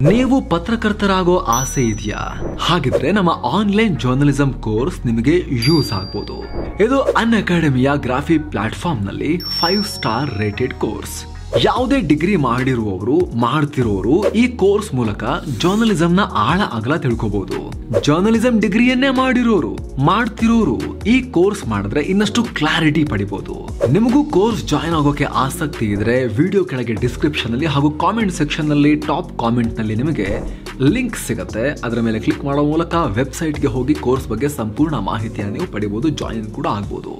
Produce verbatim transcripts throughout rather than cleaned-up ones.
ನೀವು ಪತ್ರಕರ್ತರಾಗೋ ಆಸೆ ಇದೆಯಾ? ಹಾಗಿದ್ರೆ ನಮ್ಮ ಆನ್ಲೈನ್ ಜರ್ನಲಿಸಂ ಕೋರ್ಸ್ ನಿಮಗೆ ಯೂಸ್ ಆಗ್ಬೋದು. ಇದು ಅನ್ ಅಕಾಡೆಮಿಯ ಗ್ರಾಫಿ ಪ್ಲಾಟ್ಫಾರ್ಮ್ ನಲ್ಲಿ ಫೈವ್ ಸ್ಟಾರ್ ರೇಟೆಡ್ ಕೋರ್ಸ್. ಯಾವುದೇ ಡಿಗ್ರಿ ಮಾಡಿರುವವರು ಮಾಡ್ತಿರೋರು ಈ ಕೋರ್ಸ್ ಮೂಲಕ ಜರ್ನಲಿಸಂ ನ ಆಳ ಅಗಲ ತಿಳ್ಕೋಬಹುದು. ಜರ್ನಲಿಸಂ ಡಿಗ್ರಿಯನ್ನೇ ಮಾಡಿರೋರು ಮಾಡ್ತಿರೋರು ಈ ಕೋರ್ಸ್ ಮಾಡಿದ್ರೆ ಇನ್ನಷ್ಟು ಕ್ಲಾರಿಟಿ ಪಡಿಬಹುದು. ನಿಮಗೂ ಕೋರ್ಸ್ ಜಾಯಿನ್ ಆಗೋಕೆ ಆಸಕ್ತಿ ಇದ್ರೆ ವಿಡಿಯೋ ಕೆಳಗೆ ಡಿಸ್ಕ್ರಿಪ್ಷನ್ ಅಲ್ಲಿ ಹಾಗೂ ಕಾಮೆಂಟ್ ಸೆಕ್ಷನ್ ನಲ್ಲಿ ಟಾಪ್ ಕಾಮೆಂಟ್ ನಲ್ಲಿ ನಿಮಗೆ ಲಿಂಕ್ ಸಿಗುತ್ತೆ. ಅದರ ಮೇಲೆ ಕ್ಲಿಕ್ ಮಾಡೋ ಮೂಲಕ ವೆಬ್ಸೈಟ್ ಗೆ ಹೋಗಿ ಕೋರ್ಸ್ ಬಗ್ಗೆ ಸಂಪೂರ್ಣ ಮಾಹಿತಿಯನ್ನು ನೀವು ಪಡಿಬಹುದು, ಜಾಯಿನ್ ಕೂಡ ಆಗಬಹುದು.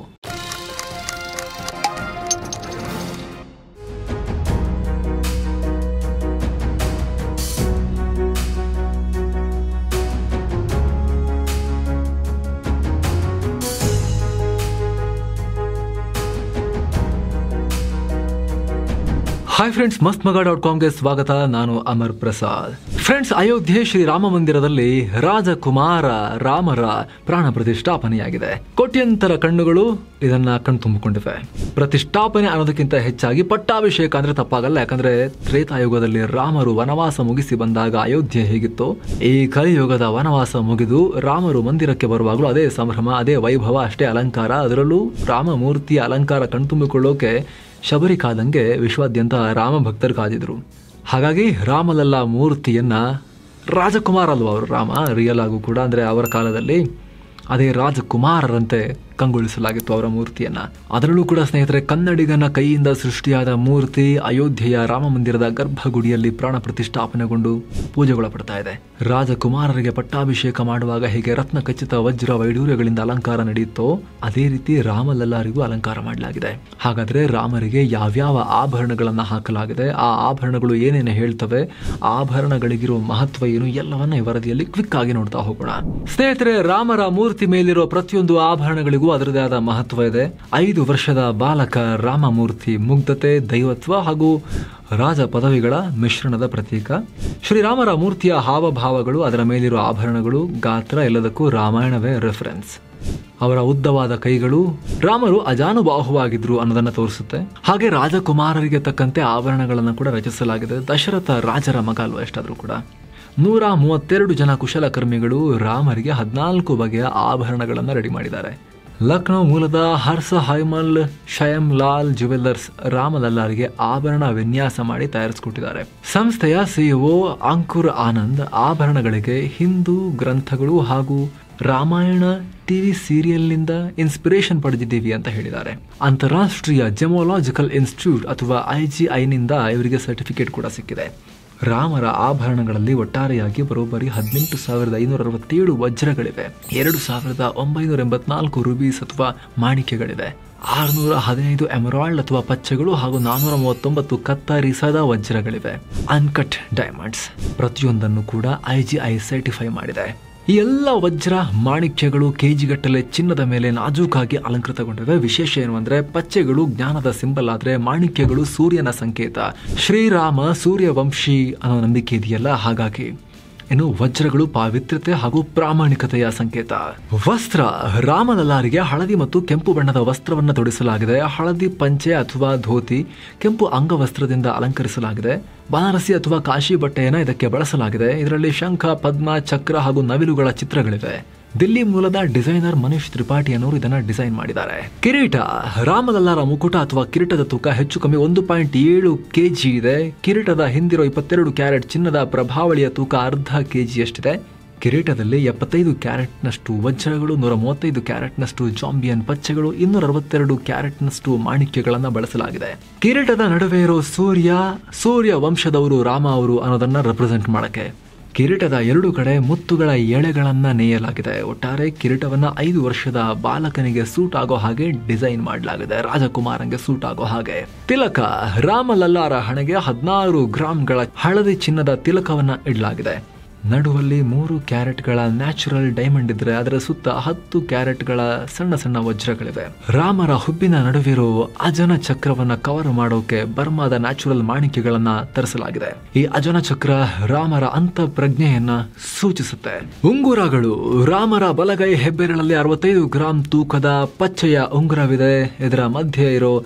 ಹಾಯ್ ಫ್ರೆಂಡ್ಸ್, ಮಸ್ತ್ ಮಗ ಡಾಟ್ ಕಾಮ್ಗೆ ಸ್ವಾಗತ. ನಾನು ಅಮರ್ ಪ್ರಸಾದ್. ಫ್ರೆಂಡ್ಸ್, ಅಯೋಧ್ಯೆ ಶ್ರೀ ರಾಮ ಮಂದಿರದಲ್ಲಿ ರಾಜಕುಮಾರ ರಾಮರ ಪ್ರಾಣ ಪ್ರತಿಷ್ಠಾಪನೆಯಾಗಿದೆ. ಕೋಟ್ಯಂತರ ಕಣ್ಣುಗಳು ಇದನ್ನ ಕಣ್ತುಂಬಿಕೊಂಡಿವೆ. ಪ್ರತಿಷ್ಠಾಪನೆ ಅನ್ನೋದಕ್ಕಿಂತ ಹೆಚ್ಚಾಗಿ ಪಟ್ಟಾಭಿಷೇಕ ಅಂದ್ರೆ ತಪ್ಪಾಗಲ್ಲ. ಯಾಕಂದ್ರೆ ತ್ರೇತಾಯುಗದಲ್ಲಿ ರಾಮರು ವನವಾಸ ಮುಗಿಸಿ ಬಂದಾಗ ಅಯೋಧ್ಯೆ ಹೇಗಿತ್ತು, ಈ ಕಲಿಯುಗದ ವನವಾಸ ಮುಗಿದು ರಾಮರು ಮಂದಿರಕ್ಕೆ ಬರುವಾಗಲೂ ಅದೇ ಸಂಭ್ರಮ, ಅದೇ ವೈಭವ, ಅಷ್ಟೇ ಅಲಂಕಾರ. ಅದರಲ್ಲೂ ರಾಮ ಮೂರ್ತಿಯ ಅಲಂಕಾರ ಕಣ್ತುಂಬಿಕೊಳ್ಳೋಕೆ ಶಬರಿ ಕಾದಂಗೆ ವಿಶ್ವಾದ್ಯಂತ ರಾಮ ಭಕ್ತರು ಕಾದಿದ್ರು. ಹಾಗಾಗಿ ರಾಮಲಲ್ಲ ಮೂರ್ತಿಯನ್ನ ರಾಜಕುಮಾರ ಅಲ್ವಾ ಅವರು, ರಾಮ ರಿಯಲ್ ಆಗು ಕೂಡ ಅಂದ್ರೆ ಅವರ ಕಾಲದಲ್ಲಿ ಅದೇ ರಾಜಕುಮಾರರಂತೆ ಕಂಗೊಳಿಸಲಾಗಿತ್ತು ಅವರ ಮೂರ್ತಿಯನ್ನ. ಅದರಲ್ಲೂ ಕೂಡ ಸ್ನೇಹಿತರೆ, ಕನ್ನಡಿಗನ ಕೈಯಿಂದ ಸೃಷ್ಟಿಯಾದ ಮೂರ್ತಿ ಅಯೋಧ್ಯೆಯ ರಾಮ ಮಂದಿರದ ಗರ್ಭಗುಡಿಯಲ್ಲಿ ಪ್ರಾಣ ಪ್ರತಿಷ್ಠಾಪನೆಗೊಂಡು ಪೂಜೆಗೊಳಪಡ್ತಾ ಇದೆ. ರಾಜಕುಮಾರರಿಗೆ ಪಟ್ಟಾಭಿಷೇಕ ಮಾಡುವಾಗ ಹೇಗೆ ರತ್ನ ಖಚಿತ ವಜ್ರ ವೈಡೂರ್ಯಗಳಿಂದ ಅಲಂಕಾರ ನಡೆಯುತ್ತೋ ಅದೇ ರೀತಿ ರಾಮಲಲ್ಲಾರಿಗೂ ಅಲಂಕಾರ ಮಾಡಲಾಗಿದೆ. ಹಾಗಾದ್ರೆ ರಾಮರಿಗೆ ಯಾವ್ಯಾವ ಆಭರಣಗಳನ್ನ ಹಾಕಲಾಗಿದೆ, ಆ ಆಭರಣಗಳು ಏನೇನು ಹೇಳ್ತವೆ, ಆಭರಣಗಳಿಗಿರೋ ಮಹತ್ವ ಏನು, ಎಲ್ಲವನ್ನ ಈ ವರದಿಯಲ್ಲಿ ಕ್ವಿಕ್ ಆಗಿ ನೋಡ್ತಾ ಹೋಗೋಣ. ಸ್ನೇಹಿತರೆ, ರಾಮರ ಮೂರ್ತಿ ಮೇಲಿರೋ ಪ್ರತಿಯೊಂದು ಆಭರಣಗಳಿಗೂ ಅದರದೇ ಆದ ಮಹತ್ವ ಇದೆ. ಐದು ವರ್ಷದ ಬಾಲಕ ರಾಮಮೂರ್ತಿ ಮುಗ್ಧತೆ, ದೈವತ್ವ ಹಾಗೂ ರಾಜ ಪದವಿಗಳ ಮಿಶ್ರಣದ ಪ್ರತೀಕ. ಶ್ರೀರಾಮರ ಮೂರ್ತಿಯ ಹಾವಭಾವಗಳು, ಅದರ ಮೇಲಿರುವ ಆಭರಣಗಳು, ಗಾತ್ರ ಎಲ್ಲದಕ್ಕೂ ರಾಮಾಯಣವೇ ರೆಫರೆನ್ಸ್. ಅವರ ಉದ್ದವಾದ ಕೈಗಳು ರಾಮರು ಅಜಾನುಬಾಹುವಾಗಿದ್ರು ಅನ್ನೋದನ್ನ ತೋರಿಸುತ್ತೆ. ಹಾಗೆ ರಾಜಕುಮಾರರಿಗೆ ತಕ್ಕಂತೆ ಆಭರಣಗಳನ್ನು ಕೂಡ ರಚಿಸಲಾಗಿದೆ. ದಶರಥ ರಾಜರ ಮಗ ಅಲ್ವಾ ಎಷ್ಟಾದ್ರೂ ಕೂಡ. ನೂರ ಮೂವತ್ತೆರಡು ಜನ ಕುಶಲಕರ್ಮಿಗಳು ರಾಮರಿಗೆ ಹದಿನಾಲ್ಕು ಬಗೆಯ ಆಭರಣಗಳನ್ನು ರೆಡಿ ಮಾಡಿದ್ದಾರೆ. ಲಕ್ನೋ ಮೂಲದ ಹರ್ಸ ಹೈಮಲ್ ಶಯಂ ಲಾಲ್ ಜುವೆಲ್ಲರ್ಸ್ ರಾಮಲಲ್ಲಾರಿಗೆ ಆಭರಣ ವಿನ್ಯಾಸ ಮಾಡಿ ತಯಾರಿಸಿಕೊಟ್ಟಿದ್ದಾರೆ. ಸಂಸ್ಥೆಯ ಸಿಇಒ ಅಂಕುರ್ ಆನಂದ್ ಆಭರಣಗಳಿಗೆ ಹಿಂದೂ ಗ್ರಂಥಗಳು ಹಾಗೂ ರಾಮಾಯಣ ಟಿವಿ ಸೀರಿಯಲ್ನಿಂದ ಇನ್ಸ್ಪಿರೇಷನ್ ಪಡೆದಿದ್ದೀವಿ ಅಂತ ಹೇಳಿದ್ದಾರೆ. ಅಂತಾರಾಷ್ಟ್ರೀಯ ಜೆಮೋಲಾಜಿಕಲ್ ಇನ್ಸ್ಟಿಟ್ಯೂಟ್ ಅಥವಾ ಐಜಿಐನಿಂದ ಇವರಿಗೆ ಸರ್ಟಿಫಿಕೇಟ್ ಕೂಡ ಸಿಕ್ಕಿದೆ. ರಾಮರ ಆಭರಣಗಳಲ್ಲಿ ಒಟ್ಟಾರೆಯಾಗಿ ಬರೋಬ್ಬರಿ ಹದಿನೆಂಟು ಸಾವಿರದ ಐನೂರ ಅರವತ್ತೇಳು ವಜ್ರಗಳಿವೆ, ಎರಡು ಸಾವಿರದ ಒಂಬೈನೂರ ಎಂಬತ್ನಾಲ್ಕು ರುಬೀಸ್ ಅಥವಾ ಮಾಣಿಕ್ಯಗಳಿವೆ, ಆರುನೂರ ಹದಿನೈದು ಎಮರಾಲ್ಡ್ ಅಥವಾ ಪಚ್ಚೆಗಳು ಹಾಗೂ ನಾನ್ನೂರ ಮೂವತ್ತೊಂಬತ್ತು ಕತ್ತರಿಸದ ವಜ್ರಗಳಿವೆ, ಅನ್ಕಟ್ ಡೈಮಂಡ್ಸ್. ಪ್ರತಿಯೊಂದನ್ನು ಕೂಡ ಐಜಿಐ ಸರ್ಟಿಫೈ ಮಾಡಿದೆ. ಈ ಎಲ್ಲ ವಜ್ರ ಮಾಣಿಕ್ಯಗಳು ಕೆಜಿಗಟ್ಟಲೆ ಚಿನ್ನದ ಮೇಲೆ ನಾಜೂಕಾಗಿ ಅಲಂಕೃತಗೊಂಡಿವೆ. ವಿಶೇಷ ಏನು ಅಂದ್ರೆ ಪಚ್ಚೆಗಳು ಜ್ಞಾನದ ಸಿಂಬಲ್ ಆದ್ರೆ ಮಾಣಿಕ್ಯಗಳು ಸೂರ್ಯನ ಸಂಕೇತ. ಶ್ರೀರಾಮ ಸೂರ್ಯವಂಶಿ ಅನ್ನೋ ನಂಬಿಕೆ ಇದೆಯಲ್ಲ, ಹಾಗಾಗಿ ಇನ್ನು ವಜ್ರಗಳು ಪಾವಿತ್ರ್ಯತೆ ಹಾಗೂ ಪ್ರಾಮಾಣಿಕತೆಯ ಸಂಕೇತ. ವಸ್ತ್ರ, ರಾಮಲಲ್ಲಾರಿಗೆ ಹಳದಿ ಮತ್ತು ಕೆಂಪು ಬಣ್ಣದ ವಸ್ತ್ರವನ್ನು ತೊಡಿಸಲಾಗಿದೆ. ಹಳದಿ ಪಂಚೆ ಅಥವಾ ಧೋತಿ, ಕೆಂಪು ಅಂಗವಸ್ತ್ರದಿಂದ ಅಲಂಕರಿಸಲಾಗಿದೆ. ಬನಾರಸಿ ಅಥವಾ ಕಾಶಿ ಬಟ್ಟೆಯನ್ನು ಇದಕ್ಕೆ ಬಳಸಲಾಗಿದೆ. ಇದರಲ್ಲಿ ಶಂಖ, ಪದ್ಮ, ಚಕ್ರ ಹಾಗೂ ನವಿಲುಗಳ ಚಿತ್ರಗಳಿವೆ. ದಿಲ್ಲಿ ಮೂಲದ ಡಿಸೈನರ್ ಮನೀಶ್ ತ್ರಿಪಾಠಿ ಅನ್ನೋರು ಇದನ್ನ ಡಿಸೈನ್ ಮಾಡಿದ್ದಾರೆ. ಕಿರೀಟ, ರಾಮಲಲ್ಲಾರ ಮುಕುಟ ಅಥವಾ ಕಿರೀಟದ ತೂಕ ಹೆಚ್ಚು ಕಮ್ಮಿ ಒಂದು ಪಾಯಿಂಟ್ ಏಳು ಕೆಜಿ ಇದೆ. ಕಿರೀಟದ ಹಿಂದಿರೋ ಇಪ್ಪತ್ತೆರಡು ಕ್ಯಾರೆಟ್ ಚಿನ್ನದ ಪ್ರಭಾವಳಿಯ ತೂಕ ಅರ್ಧ ಕೆಜಿಯಷ್ಟಿದೆ. ಕಿರೀಟದಲ್ಲಿ ಎಪ್ಪತ್ತೈದು ಕ್ಯಾರೆಟ್ನಷ್ಟು ವಜ್ರಗಳು, ನೂರ ಮೂವತ್ತೈದು ಕ್ಯಾರೆಟ್ನಷ್ಟು ಜಾಂಬಿಯನ್ ಪಚ್ಚೆಗಳು, ಇನ್ನೂರ ಅರವತ್ತೆರಡು ಕ್ಯಾರೆಟ್ನಷ್ಟು ಮಾಣಿಕ್ಯಗಳನ್ನು ಬಳಸಲಾಗಿದೆ. ಕಿರೀಟದ ನಡುವೆ ಇರೋ ಸೂರ್ಯ ಸೂರ್ಯ ವಂಶದವರು ರಾಮ ಅವರು ಅನ್ನೋದನ್ನ ರೆಪ್ರೆಸೆಂಟ್ ಮಾಡಕ್ಕೆ ಕಿರೀಟದ ಎರಡು ಕಡೆ ಮುತ್ತುಗಳ ಎಳೆಗಳನ್ನ ನೇಯಲಾಗಿದೆ. ಒಟ್ಟಾರೆ ಕಿರೀಟವನ್ನ ಐದು ವರ್ಷದ ಬಾಲಕನಿಗೆ ಸೂಟ್ ಆಗೋ ಹಾಗೆ ಡಿಸೈನ್ ಮಾಡಲಾಗಿದೆ, ರಾಜಕುಮಾರಂಗೆ ಸೂಟ್ ಆಗೋ ಹಾಗೆ. ತಿಲಕ, ರಾಮಲಲ್ಲಾರ ಹಣೆಗೆ ಹದಿನಾರು ಗ್ರಾಂಗಳ ಹಳದಿ ಚಿನ್ನದ ತಿಲಕವನ್ನ ಇಡಲಾಗಿದೆ. ನಡುವಲ್ಲಿ ಮೂರು ಕ್ಯಾರೆಟ್ಗಳ ನ್ಯಾಚುರಲ್ ಡೈಮಂಡ್ ಇದ್ರೆ ಅದರ ಸುತ್ತ ಹತ್ತು ಕ್ಯಾರೆಟ್ಗಳ ಸಣ್ಣ ಸಣ್ಣ ವಜ್ರಗಳಿವೆ. ರಾಮರ ಹುಬ್ಬಿನ ನಡುವಿರೋ ಅಜನ ಚಕ್ರವನ್ನ ಕವರ್ ಮಾಡೋಕೆ ಬರ್ಮಾದ ನ್ಯಾಚುರಲ್ ಮಾಣಿಕ್ಯಗಳನ್ನ ತರಿಸಲಾಗಿದೆ. ಈ ಅಜನ ಚಕ್ರ ರಾಮರ ಅಂತ ಪ್ರಜ್ಞೆಯನ್ನ ಸೂಚಿಸುತ್ತೆ. ಉಂಗುರಗಳು, ರಾಮರ ಬಲಗೈ ಹೆಬ್ಬೆರಳಲ್ಲಿ ಅರವತ್ತೈದು ಗ್ರಾಂ ತೂಕದ ಪಚ್ಚೆಯ ಉಂಗುರವಿದೆ. ಇದರ ಮಧ್ಯೆ ಇರೋ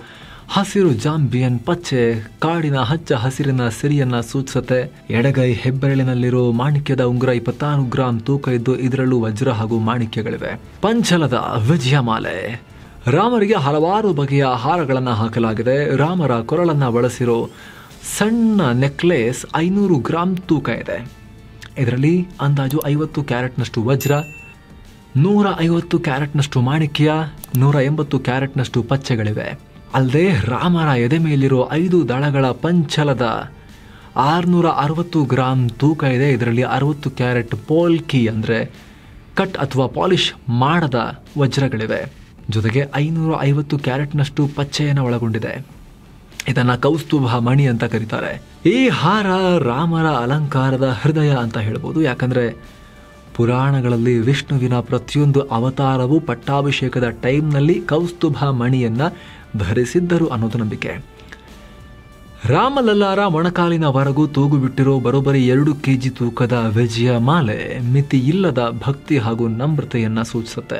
ಹಸಿರು ಜಾಂಬಿಯನ್ ಪಚ್ಚೆ ಕಾಡಿನ ಹಚ್ಚ ಹಸಿರಿನ ಸಿರಿಯನ್ನ ಸೂಚಿಸುತ್ತೆ. ಎಡಗೈ ಹೆಬ್ಬೆರಳಿನಲ್ಲಿರೋ ಮಾಣಿಕ್ಯದ ಉಂಗುರ ಇಪ್ಪತ್ತಾರು ಗ್ರಾಂ ತೂಕ ಇದ್ದು ಇದರಲ್ಲೂ ವಜ್ರ ಹಾಗೂ ಮಾಣಿಕ್ಯಗಳಿವೆ. ಪಂಚಲದ ವಿಜಯಮಾಲೆ. ರಾಮರಿಗೆ ಹಲವಾರು ಬಗೆಯ ಹಾರಗಳನ್ನು ಹಾಕಲಾಗಿದೆ. ರಾಮರ ಕೊರಳನ್ನ ಬಳಸಿರೋ ಸಣ್ಣ ನೆಕ್ಲೇಸ್ ಐನೂರು ಗ್ರಾಂ ತೂಕ ಇದೆ. ಇದರಲ್ಲಿ ಅಂದಾಜು ಐವತ್ತು ಕ್ಯಾರೆಟ್ನಷ್ಟು ವಜ್ರ, ನೂರ ಐವತ್ತು ಕ್ಯಾರೆಟ್ನಷ್ಟು ಮಾಣಿಕ್ಯ, ನೂರ ಎಂಬತ್ತು ಕ್ಯಾರೆಟ್ನಷ್ಟು ಪಚ್ಚೆಗಳಿವೆ. ಅಲ್ಲದೆ ರಾಮರ ಎದೆ ಮೇಲಿರೋ ಐದು ದಳಗಳ ಪಂಚಲದ ಆರುನೂರ ಅರವತ್ತು ಗ್ರಾಂ ತೂಕ ಇದೆ. ಇದರಲ್ಲಿ ಅರವತ್ತು ಕ್ಯಾರೆಟ್ ಪೋಲ್ಕಿ ಅಂದರೆ ಕಟ್ ಅಥವಾ ಪಾಲಿಶ್ ಮಾಡದ ವಜ್ರಗಳಿವೆ. ಜೊತೆಗೆ ಐನೂರ ಐವತ್ತು ಕ್ಯಾರೆಟ್ನಷ್ಟು ಪಚ್ಚೆಯನ್ನು ಒಳಗೊಂಡಿದೆ. ಇದನ್ನ ಕೌಸ್ತುಭ ಮಣಿ ಅಂತ ಕರೀತಾರೆ. ಈ ಹಾರ ರಾಮರ ಅಲಂಕಾರದ ಹೃದಯ ಅಂತ ಹೇಳ್ಬೋದು. ಯಾಕಂದ್ರೆ ಪುರಾಣಗಳಲ್ಲಿ ವಿಷ್ಣುವಿನ ಪ್ರತಿಯೊಂದು ಅವತಾರವೂ ಪಟ್ಟಾಭಿಷೇಕದ ಟೈಮ್ನಲ್ಲಿ ಕೌಸ್ತುಭ ಮಣಿಯನ್ನ ಧರಿಸಿದ್ದರು ಅನ್ನೋದು ನಂಬಿಕೆ. ರಾಮಲಲ್ಲಾರ ಮೊಣಕಾಲಿನವರೆಗೂ ತೂಗು ಬಿಟ್ಟಿರೋ ಬರೋಬ್ಬರಿ ಎರಡು ಕೆಜಿ ತೂಕದ ವಿಜಯ ಮಾಲೆ ಮಿತಿ ಇಲ್ಲದ ಭಕ್ತಿ ಹಾಗೂ ನಮ್ರತೆಯನ್ನ ಸೂಚಿಸುತ್ತೆ.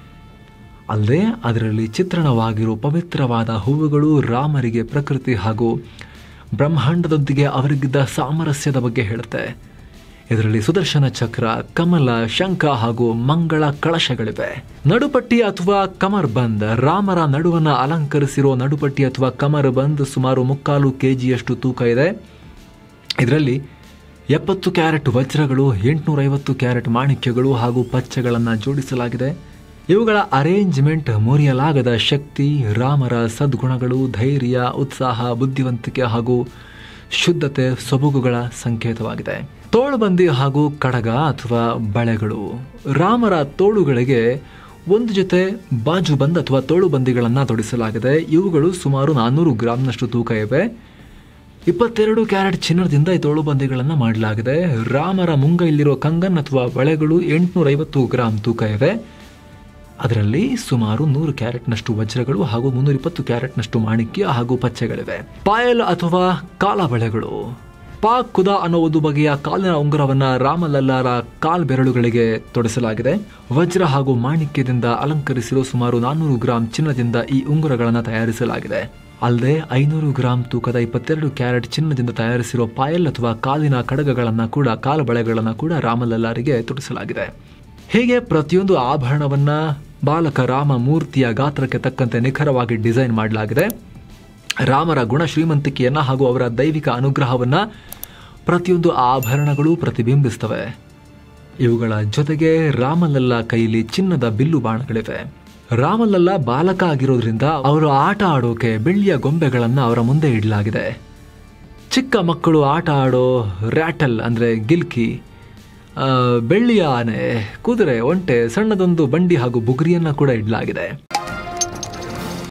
ಅಲ್ಲದೆ ಅದರಲ್ಲಿ ಚಿತ್ರಣವಾಗಿರೋ ಪವಿತ್ರವಾದ ಹೂವುಗಳು ರಾಮರಿಗೆ ಪ್ರಕೃತಿ ಹಾಗೂ ಬ್ರಹ್ಮಾಂಡದೊಂದಿಗೆ ಅವರಿಗಿದ್ದ ಸಾಮರಸ್ಯದ ಬಗ್ಗೆ ಹೇಳುತ್ತೆ. ಇದರಲ್ಲಿ ಸುದರ್ಶನ ಚಕ್ರ, ಕಮಲ, ಶಂಖ ಹಾಗೂ ಮಂಗಳ ಕಳಶಗಳಿವೆ. ನಡುಪಟ್ಟಿ ಅಥವಾ ಕಮರ್ ಬಂದ್. ರಾಮರ ನಡುವನ್ನ ಅಲಂಕರಿಸಿರೋ ನಡುಪಟ್ಟಿ ಅಥವಾ ಕಮರ್ ಬಂದ್ ಸುಮಾರು ಮುಕ್ಕಾಲು ಕೆಜಿಯಷ್ಟು ತೂಕ ಇದೆ. ಇದರಲ್ಲಿ ಎಪ್ಪತ್ತು ಕ್ಯಾರೆಟ್ ವಜ್ರಗಳು, ಎಂಟುನೂರ ಐವತ್ತು ಕ್ಯಾರೆಟ್ ಮಾಣಿಕ್ಯಗಳು ಹಾಗೂ ಪಚ್ಚೆಗಳನ್ನು ಜೋಡಿಸಲಾಗಿದೆ. ಇವುಗಳ ಅರೇಂಜ್ಮೆಂಟ್ ಮುರಿಯಲಾಗದ ಶಕ್ತಿ, ರಾಮರ ಸದ್ಗುಣಗಳು, ಧೈರ್ಯ, ಉತ್ಸಾಹ, ಬುದ್ಧಿವಂತಿಕೆ ಹಾಗೂ ಶುದ್ಧತೆ ಸೊಬಗುಗಳ ಸಂಕೇತವಾಗಿದೆ. ತೋಳುಬಂದಿ ಹಾಗೂ ಕಡಗ ಅಥವಾ ಬಳೆಗಳು. ರಾಮರ ತೋಳುಗಳಿಗೆ ಒಂದು ಜೊತೆ ಬಾಜುಬಂದ್ ಅಥವಾ ತೋಳುಬಂದಿಗಳನ್ನು ತೊಡಿಸಲಾಗಿದೆ. ಇವುಗಳು ಸುಮಾರು ನಾನ್ನೂರು ಗ್ರಾಂನಷ್ಟು ತೂಕ ಇವೆ. ಇಪ್ಪತ್ತೆರಡು ಕ್ಯಾರೆಟ್ ಚಿನ್ನದಿಂದ ಈ ತೋಳುಬಂದಿಗಳನ್ನು ಮಾಡಲಾಗಿದೆ. ರಾಮರ ಮುಂಗೈಲಿರೋ ಕಂಗನ್ ಅಥವಾ ಬಳೆಗಳು ಎಂಟುನೂರ ಐವತ್ತು ಗ್ರಾಂ ತೂಕ ಇವೆ. ಅದರಲ್ಲಿ ಸುಮಾರು ನೂರು ಕ್ಯಾರೆಟ್ನಷ್ಟು ವಜ್ರಗಳು ಹಾಗೂ ಮುನ್ನೂರ ಇಪ್ಪತ್ತು ಕ್ಯಾರೆಟ್ನಷ್ಟು ಮಾಣಿಕ್ಯ ಹಾಗೂ ಪಚ್ಚೆಗಳಿವೆ. ಪಾಯಲ್ ಅಥವಾ ಕಾಲ ಬಳೆಗಳು. ಪಾಕ್ ಕುದ ಅನ್ನೋ ಒಂದು ಬಗೆಯ ಕಾಲಿನ ಉಂಗುರವನ್ನ ರಾಮಲಲ್ಲಾರ ಕಾಲ್ ಬೆರಳುಗಳಿಗೆ ತೊಡಿಸಲಾಗಿದೆ. ವಜ್ರ ಹಾಗೂ ಮಾಣಿಕ್ಯದಿಂದ ಅಲಂಕರಿಸಿರುವ ಸುಮಾರು ನಾನ್ನೂರು ಗ್ರಾಂ ಚಿನ್ನದಿಂದ ಈ ಉಂಗುರಗಳನ್ನು ತಯಾರಿಸಲಾಗಿದೆ. ಅಲ್ಲದೆ ಐನೂರು ಗ್ರಾಂ ತೂಕದ ಇಪ್ಪತ್ತೆರಡು ಕ್ಯಾರೆಟ್ ಚಿನ್ನದಿಂದ ತಯಾರಿಸಿರುವ ಪಾಯಲ್ ಅಥವಾ ಕಾಲಿನ ಕಡಗಗಳನ್ನು ಕೂಡ ಕಾಲ ಬಳೆಗಳನ್ನು ಕೂಡ ರಾಮಲಲ್ಲಾರಿಗೆ ತೊಡಿಸಲಾಗಿದೆ. ಹೀಗೆ ಪ್ರತಿಯೊಂದು ಆಭರಣವನ್ನ ಬಾಲಕ ರಾಮ ಮೂರ್ತಿಯ ಗಾತ್ರಕ್ಕೆ ತಕ್ಕಂತೆ ನಿಖರವಾಗಿ ಡಿಸೈನ್ ಮಾಡಲಾಗಿದೆ. ರಾಮರ ಗುಣ ಶ್ರೀಮಂತಿಕೆಯನ್ನ ಹಾಗೂ ಅವರ ದೈವಿಕ ಅನುಗ್ರಹವನ್ನ ಪ್ರತಿಯೊಂದು ಆಭರಣಗಳು ಪ್ರತಿಬಿಂಬಿಸ್ತವೆ. ಇವುಗಳ ಜೊತೆಗೆ ರಾಮಲಲ್ಲ ಕೈಲಿ ಚಿನ್ನದ ಬಿಲ್ಲು ಬಾಣಗಳಿವೆ. ರಾಮಲಲ್ಲ ಬಾಲಕ ಆಗಿರೋದ್ರಿಂದ ಅವರು ಆಟ ಆಡೋಕೆ ಬೆಳ್ಳಿಯ ಗೊಂಬೆಗಳನ್ನ ಅವರ ಮುಂದೆ ಇಡಲಾಗಿದೆ. ಚಿಕ್ಕ ಮಕ್ಕಳು ಆಟ ಆಡೋ ರ್ಯಾಟಲ್ ಅಂದ್ರೆ ಗಿಲ್ಕಿ, ಬೆಳ್ಳಿಯ ಆನೆ, ಕುದುರೆ, ಒಂಟೆ, ಸಣ್ಣದೊಂದು ಬಂಡಿ ಹಾಗೂ ಬುಗುರಿಯನ್ನ ಕೂಡ ಇಡಲಾಗಿದೆ.